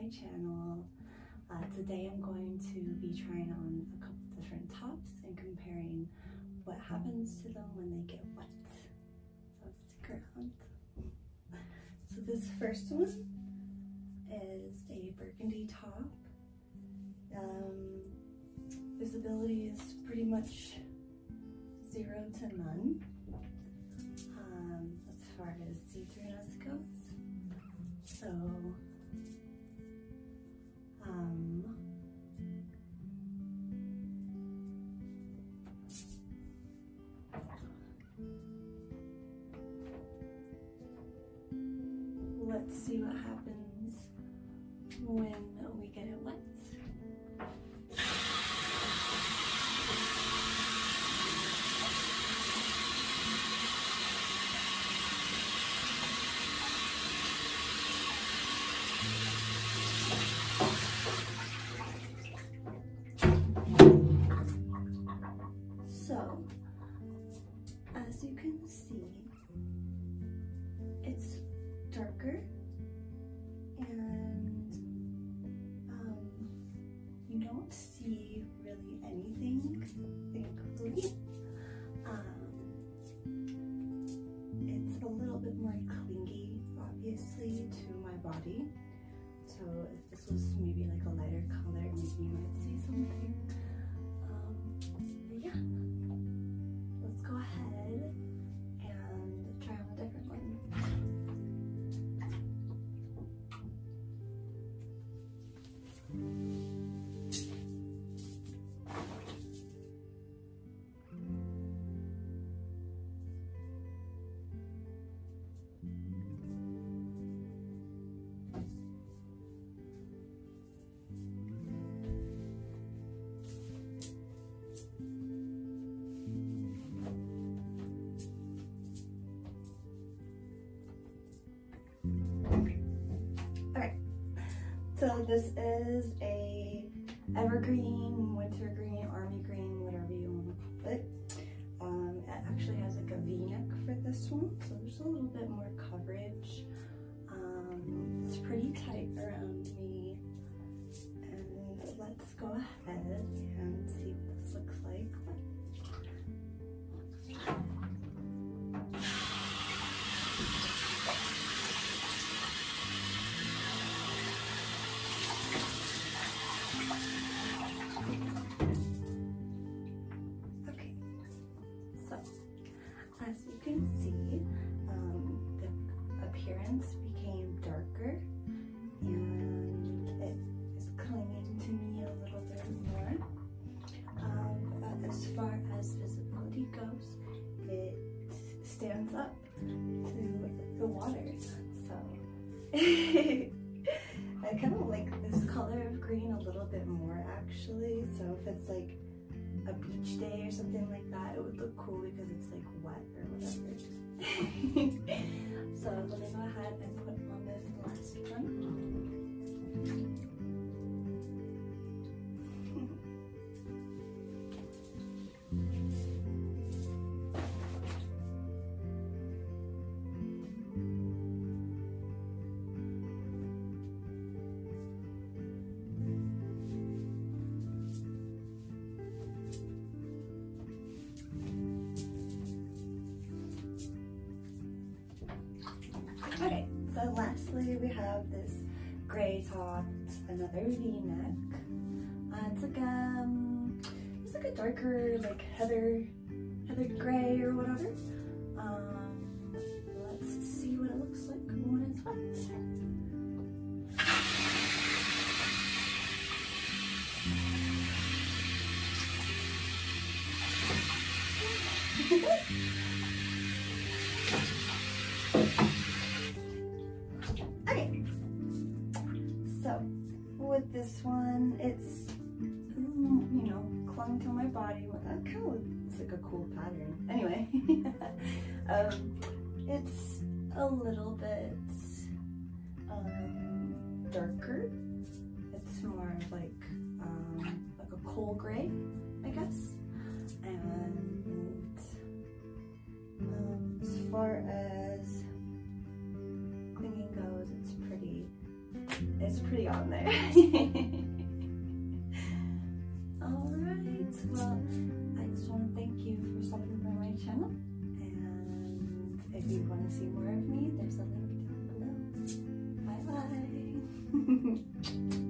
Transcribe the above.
my channel. Today I'm going to be trying on a couple different tops and comparing what happens to them when they get wet. So stick around. So this first one is a burgundy top. Visibility is pretty much 0 to none as far as see-throughness goes. So let's see what happens when we get it wet. So, as you can see, it's darker and you don't see really anything, thankfully. It's a little bit more clingy, obviously, to my body. So if this was maybe like a lighter color, maybe you might see something. But yeah, let's go ahead and try on a different one. Alright, so this is a evergreen, wintergreen, army green, whatever you want to call it. It actually has like a V-neck for this one, so there's a little bit more coverage. It's pretty tight around me, and let's go ahead and see what this looks like. Okay, so as you can see, the appearance became darker and it is clinging to me a little bit more. But as far as visibility goes, it stands up to the water. So I kind of like this color of green a little bit more, actually. So if it's like a beach day or something like that, it would look cool because it's like wet or whatever. So let me go ahead and put on this last one. Okay, so lastly we have this gray top. It's another V-neck. It's like a darker, like heather gray or whatever. Let's see what it looks like when it's wet. Okay, so with this one, it's, you know, clung to my body. That kind of looks like a cool pattern. Anyway, it's a little bit darker. It's more of like a coal gray, I guess. And as far as clinging goes, it's pretty on there. Alright, well, I just want to thank you for stopping by my channel, and if you want to see more of me, there's a link down below. Bye bye.